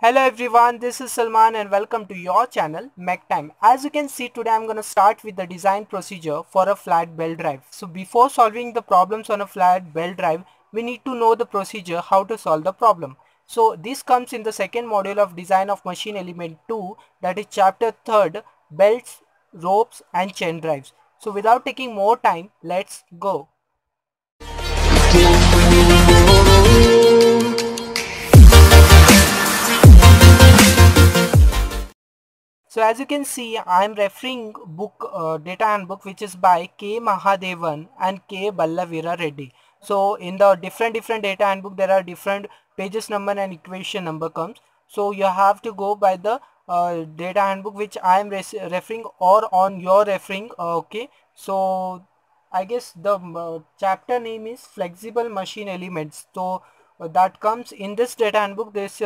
Hello everyone, this is Salman and welcome to your channel Mech Time. As you can see, today I'm going to start with the design procedure for a flat belt drive. So before solving the problems on a flat belt drive, we need to know the procedure how to solve the problem. So this comes in the second module of design of machine element 2, that is chapter 3rd, belts, ropes and chain drives. So without taking more time, let's go. So as you can see, I am referring data handbook which is by K. Mahadevan and K. Ballavira Reddy. So in the different data handbook there are different pages number and equation number comes. So you have to go by the data handbook which I am referring or on your referring. Okay. So I guess the chapter name is flexible machine elements. So that comes in this data handbook. This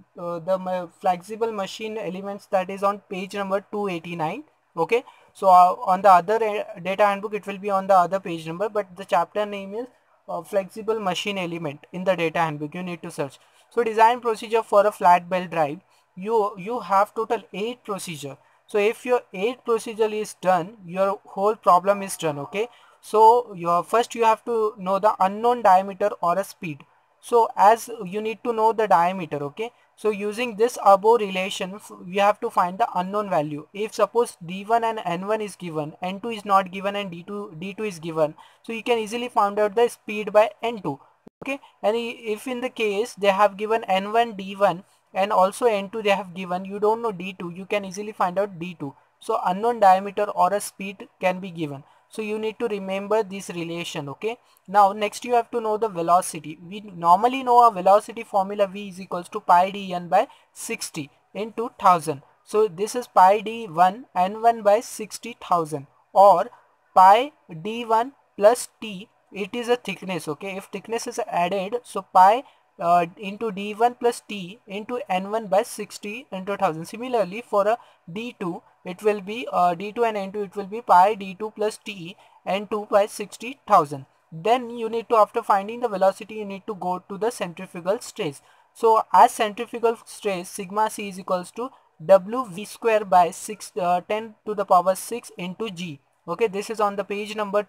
flexible machine elements that is on page number 289. Okay, so on the other data handbook it will be on the other page number, but the chapter name is flexible machine element in the data handbook. You need to search. So design procedure for a flat belt drive. You have total 8 procedure. So if your 8 procedure is done, your whole problem is done. Okay, so your first you have to know the unknown diameter or a speed. So as you need to know the diameter. Okay, so using this above relation we have to find the unknown value. If suppose d1 and n1 is given, n2 is not given and d2 is given, so you can easily find out the speed by n2. Okay, and if in the case they have given n1 d1 and also n2 they have given, you don't know d2, you can easily find out d2. So unknown diameter or a speed can be given. So you need to remember this relation. Okay, now next you have to know the velocity. We normally know a velocity formula, v is equals to pi d(n) by 60 into 1000. So this is pi d1 n1 by 60,000, or pi d1 plus t, it is a thickness. Okay, if thickness is added, so pi into d1 plus t into n1 by 60 into 1000. Similarly for a d2 it will be d2 and n2, it will be pi d2 plus t n2 by 60,000. Then you need to, after finding the velocity, you need to go to the centrifugal stress. So as centrifugal stress, sigma c is equals to w v square by 10 to the power 6 into g. Okay, this is on the page number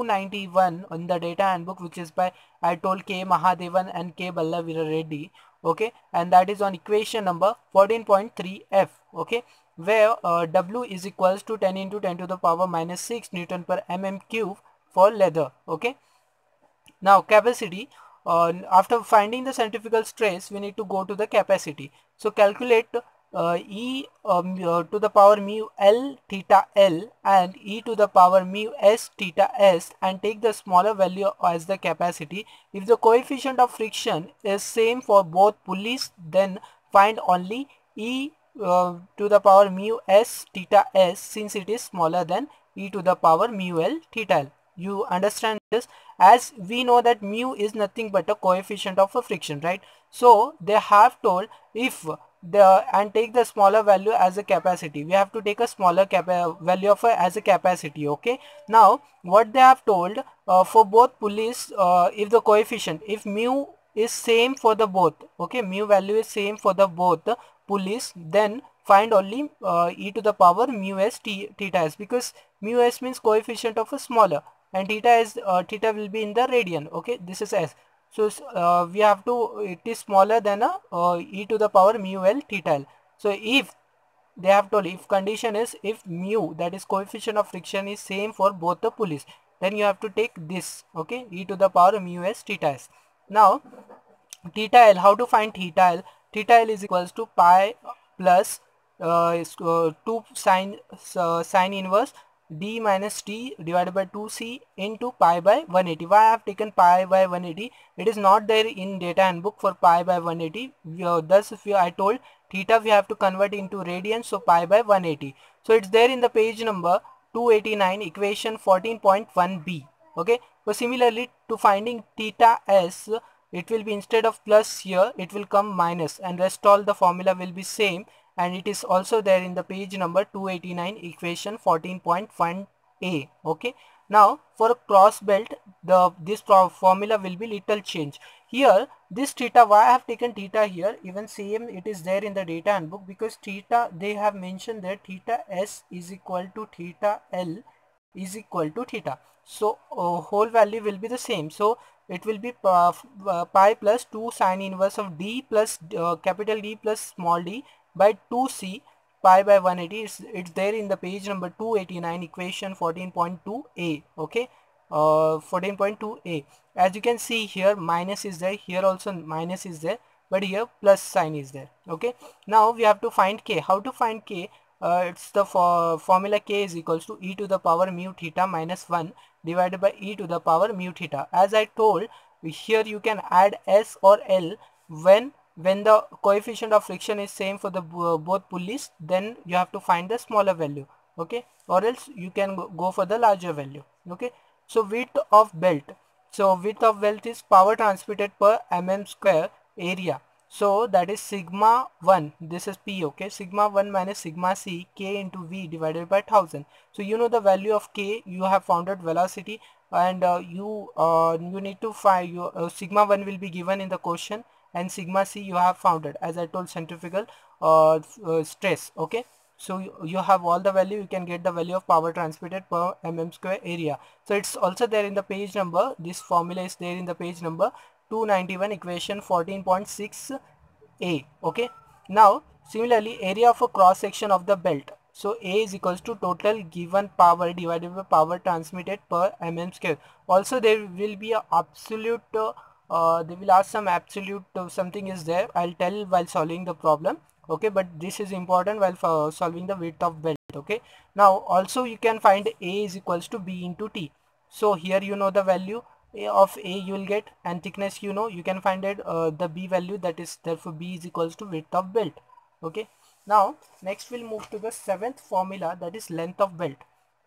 291 in the data handbook, which is by, I told, K. Mahadevan and K. Ballavira Reddy. Okay, and that is on equation number 14.3f. Okay, where w is equals to 10 into 10 to the power minus 6 Newton per mm cube for leather. Okay, now capacity. After finding the centrifugal stress, we need to go to the capacity. So calculate E to the power mu L theta L and E to the power mu S theta S, and take the smaller value as the capacity. If the coefficient of friction is same for both pulleys, then find only E to the power mu S theta S, since it is smaller than E to the power mu L theta L. You understand this? As we know that mu is nothing but a coefficient of a friction, right? So they have told, if and take the smaller value as a capacity, we have to take a smaller value of as a capacity. Okay, now what they have told, for both pulleys, if the coefficient, if mu is same for the both, okay, mu value is same for the both pulleys, then find only e to the power mu s theta s, because mu s means coefficient of a smaller, and theta is theta will be in the radian. Okay, this is s. So we have to, it is smaller than a e to the power mu l theta l. So if they have told, if condition is, if mu, that is coefficient of friction, is same for both the pulleys, then you have to take this. Okay, e to the power mu s theta s. Now theta l, how to find theta l? Theta l is equals to pi plus 2 sine inverse d minus t divided by 2c into pi by 180. Why I have taken pi by 180? It is not there in data handbook for pi by 180. Thus if I told theta we have to convert into radians, so pi by 180. So it's there in the page number 289, equation 14.1b. Okay, so similarly to finding theta s, it will be, instead of plus here it will come minus, and rest all the formula will be same, and it is also there in the page number 289, equation 14.1a. okay, Now for a cross belt, this formula will be little change. Here this theta, why I have taken theta here, even same it is there in the data handbook, because theta, they have mentioned that theta s is equal to theta l is equal to theta. So whole value will be the same. So it will be pi plus 2 sine inverse of d plus capital D plus small d by 2c pi by 180. It's there in the page number 289, equation 14.2a. Okay, 14.2a. As you can see here, minus is there, here also minus is there, but here plus sign is there. Okay, now we have to find k. How to find k? It's the formula k is equals to e to the power mu theta minus 1 divided by e to the power mu theta. As I told, here you can add s or l when the coefficient of friction is same for the both pulleys, then you have to find the smaller value. Okay, or else you can go for the larger value. Okay, so width of belt. So width of belt is power transmitted per mm square area. So that is sigma 1, this is P. Okay, sigma 1 minus sigma C, K into V divided by 1000. So you know the value of K, you have founded velocity, and you need to find your sigma 1 will be given in the question, and sigma C you have founded, as I told, centrifugal stress. Okay, so you have all the value, you can get the value of power transmitted per mm square area. So it's also there in the page number, this formula is there in the page number 291, equation 14.6a. Okay, now similarly, area of a cross section of the belt. So A is equals to total given power divided by power transmitted per mm square. Also there will be a absolute they will ask some absolute something is there, I'll tell while solving the problem. Okay, but this is important while solving the width of belt. Okay, now also you can find A is equals to B into T. So here you know the value of A you will get, and thickness you know, you can find it the B value, that is therefore B is equals to width of belt. Okay, now next we'll move to the seventh formula, that is length of belt.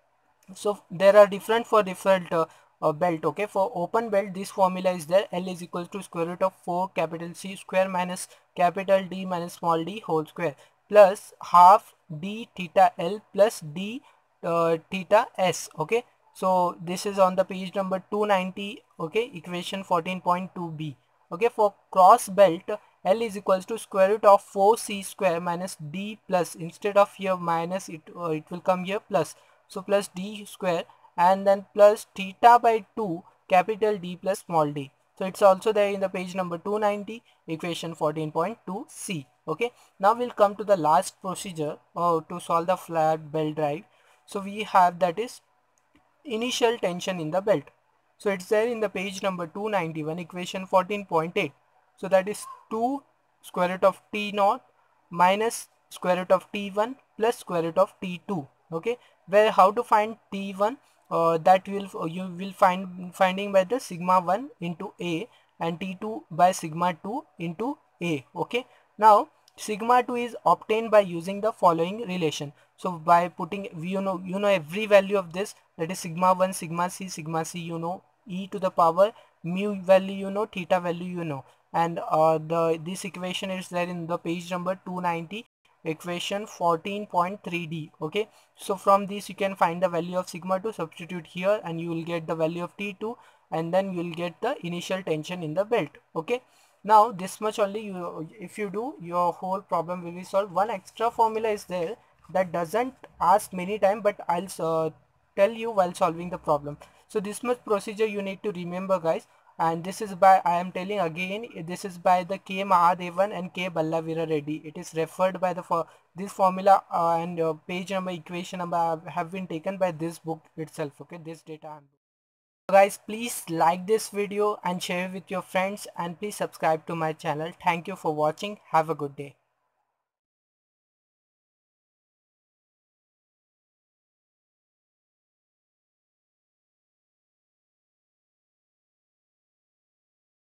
So there are different for different belt. Okay, for open belt this formula is there, L is equals to square root of 4 capital C square minus capital D minus small d whole square plus half d theta L plus d theta S. Okay, so this is on the page number 290. Okay, equation 14.2b. Okay, for cross belt, L is equals to square root of 4c square minus d plus, instead of here minus, it will come here plus, so plus d square, and then plus theta by 2 capital D plus small d. So it's also there in the page number 290, equation 14.2c. Okay, now we'll come to the last procedure to solve the flat belt drive. So we have, that is initial tension in the belt. So it's there in the page number 291, equation 14.8. So that is 2 square root of T naught minus square root of T1 plus square root of T2. Okay, where how to find T1, that will you will finding by the sigma 1 into A, and T2 by sigma 2 into A. Okay, now sigma 2 is obtained by using the following relation. So by putting, you know every value of this, that is sigma 1 sigma c, you know, e to the power mu value, you know, theta value, you know, and this equation is there in the page number 290, equation 14.3d. Okay, so from this you can find the value of sigma 2, substitute here, and you will get the value of T2, and then you will get the initial tension in the belt. Okay, now this much only, you if you do, your whole problem will be solved. One extra formula is there that doesn't ask many time, but I'll tell you while solving the problem. So this much procedure you need to remember, guys, and this is by, I am telling again, this is by the K Mahadevan and K Ballavira Reddy. It is referred by the this formula and page number, equation number have been taken by this book itself. Okay, this data handbook. So guys, please like this video and share with your friends, and please subscribe to my channel. Thank you for watching. Have a good day.